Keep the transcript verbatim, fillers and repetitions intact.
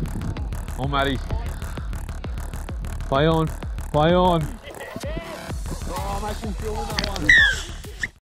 Oh, Matty. Play on. Play on. Oh, I'm actually feeling that one.